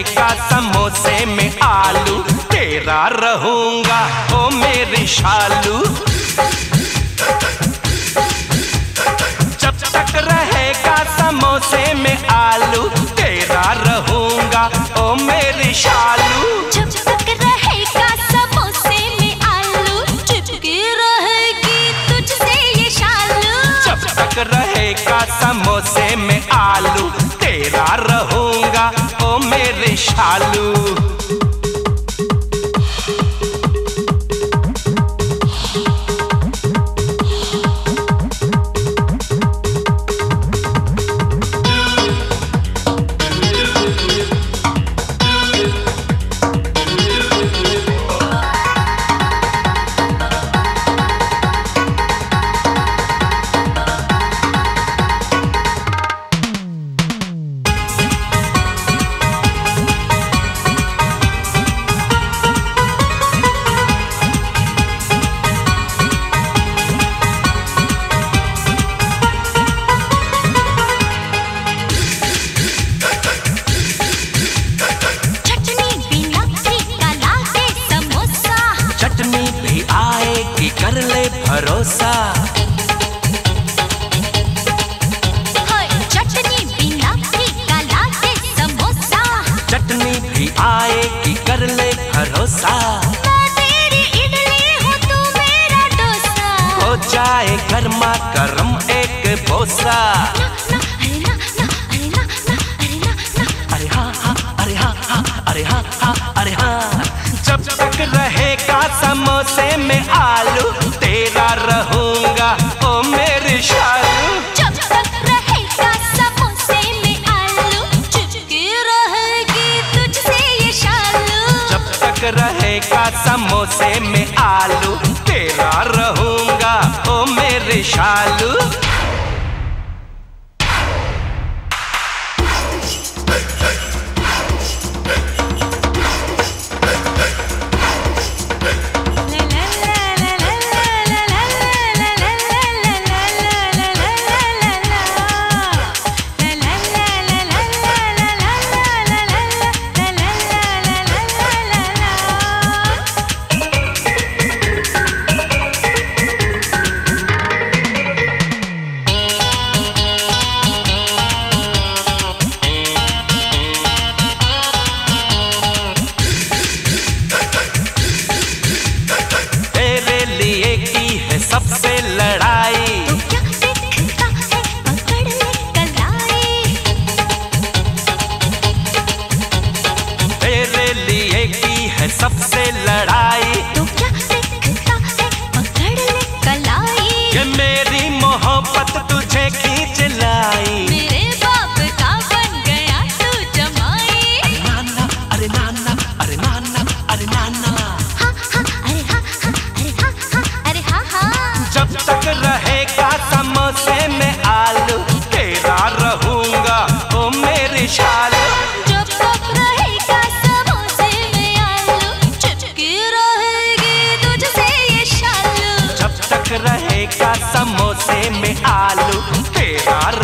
रहेगा समोसे में आलू, तेरा रहूंगा ओ मेरी शालू। जब तक रहेगा समोसे में आलू, तेरा रहूंगा ओ मेरी शालू। जब तक रहेगा समोसे में आलू, चिपकी रहेगी तुझसे ये शालू। जब तक रहेगा समोसे में आलू, तेरा रहूंगा ओ मेरी शालू। कर ले भरोसा, चटनी बिना फीका लागे समोसा। चटनी भी आएगी कर ले भरोसा। मैं तेरी इडली हूँ तू मेरा डोसा, हो जाए गर्मा गर्म एक बोसा। अरे हाँ हाँ अरे हाँ हाँ अरे हाँ हाँ अरे हाँ। जब तक रहेगा समोसे में आलू, तेरा रहूंगा ओ मेरी शालू। जब तक रहेगा समोसे में आलू, चिपकी रहेगी तुझसे ये शालू। जब तक रहेगा समोसे में आलू, तेरा रहूंगा ओ मेरी शालू। सबसे लड़ाई तो क्या दिखता है पकड़ ले कलाई। तेरे लिए की है सबसे लड़ाई, तो क्या दिखता है पकड़ ले कलाई। ये मेरी मोहब्बत तुझे खींच लाई। मेरे बाप का बन गया तू जमाई। अरे नाना अरे नाना अरे नाना अरे नाना। हाँ हाँ अरे हाँ हाँ अरे हाँ हाँ अरे हाँ हाँ। जब तक रहेगा समोसे में आलू, तेरा रहूंगा ओ मेरी शालू। जब तक रहेगा समोसे में आलू, चिपकी रहेगी तुझसे ये शालू। जब तक रहेगा समोसे में आलू, तेरा